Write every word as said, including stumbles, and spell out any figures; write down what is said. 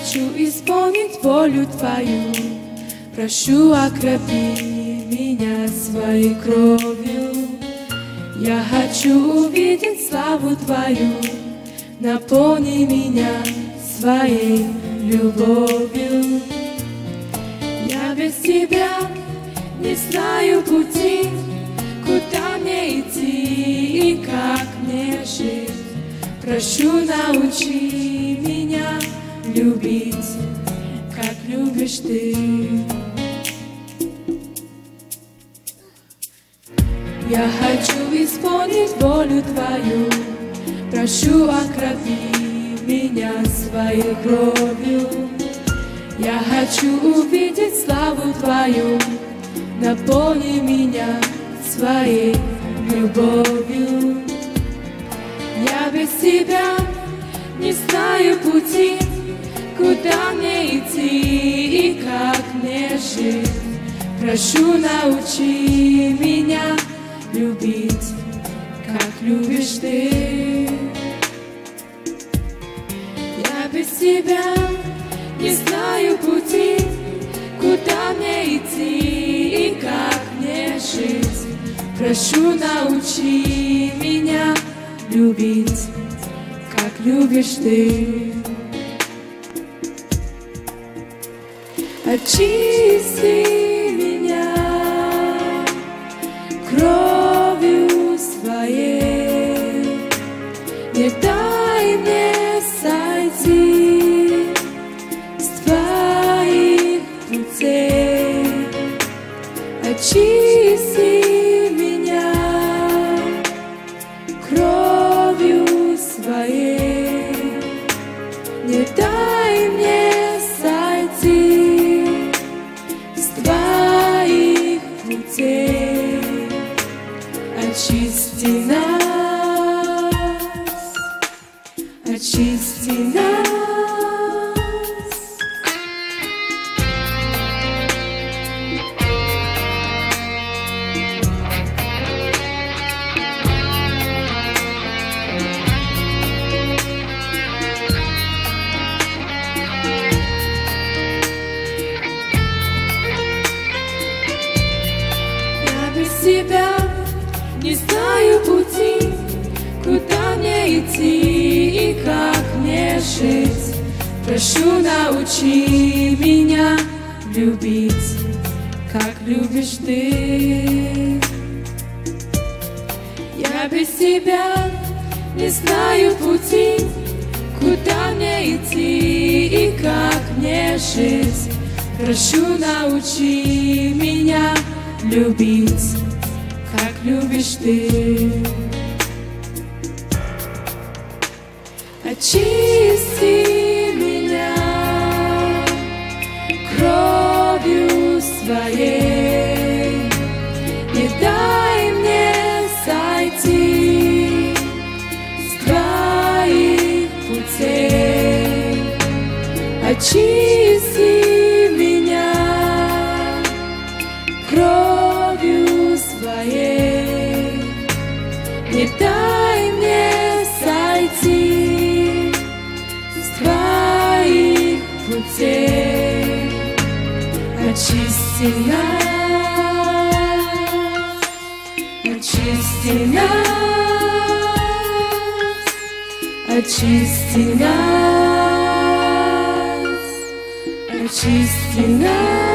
хочу исполнить волю Твою. Прошу, окропи меня своей кровью. Я хочу увидеть славу Твою. Наполни меня своей любовью. Я без Тебя не знаю пути, куда мне идти и как мне жить. Прошу, научи меня любить, как любишь Ты. Я хочу исполнить волю Твою. Прошу, окропи меня своей кровью. Я хочу увидеть славу Твою. Наполни меня своей любовью. Я без Тебя не знаю пути, куда мне идти и как мне жить. Прошу, научи меня любить, как любишь Ты. Я без Тебя не знаю пути, куда мне идти и как мне жить. Прошу, научи меня любить, как любишь Ты. Очисти меня кровью своей, не дай мне сойти с Твоих путей. Очисти меня кровью своей, не дай мне сойти с Твоих путей. Очисти нас, очисти нас. Я без Тебя не знаю пути, куда мне идти и как мне жить. Прошу, научи меня любить, как любишь Ты. Я без Тебя не знаю пути, куда мне идти и как мне жить. Прошу, научи меня любить, как любишь Ты. Очисти меня кровью своей, не дай мне сойти с Твоих путей. Очисти меня кровью своей, не дай мне сойти с Твоих путей. Очисти нас, очисти нас, очисти нас, очисти нас.